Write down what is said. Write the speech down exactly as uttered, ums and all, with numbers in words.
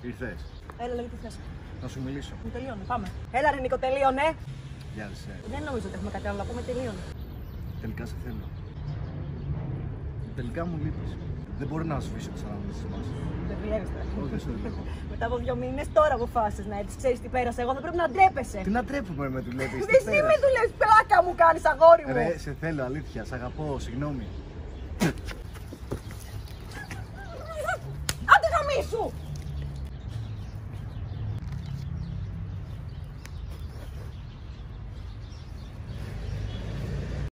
Ήρθες. Έλα, λέγε τι θες. Να σου μιλήσω. Μου τελείωνε, πάμε. Έλα, ρε Νίκο, τελείωνε. Γεια σας. Δεν νομίζω ότι έχουμε κάτι άλλο να πούμε, τελείωνε. Τελικά σε θέλω. Τελικά μου λείπεις. Δεν μπορεί να σβήσω τις αναμνήσεις μας. Δεν δουλεύεστε. Όχι, δεν σου δουλεύω. Μετά από δύο μήνες τώρα αποφάσισες να έρθεις. Ξέρεις τι πέρασε. Εγώ θα πρέπει να ντρέπεσαι. Τι να τρέπουμε με δουλεύεις. Εσύ με δουλεύεις, πλάκα μου κάνεις, αγόρι μου. Ρε, σε θέλω, αλήθεια. Σ' αγαπώ, συγγνώμη. Άντε γαμίσου!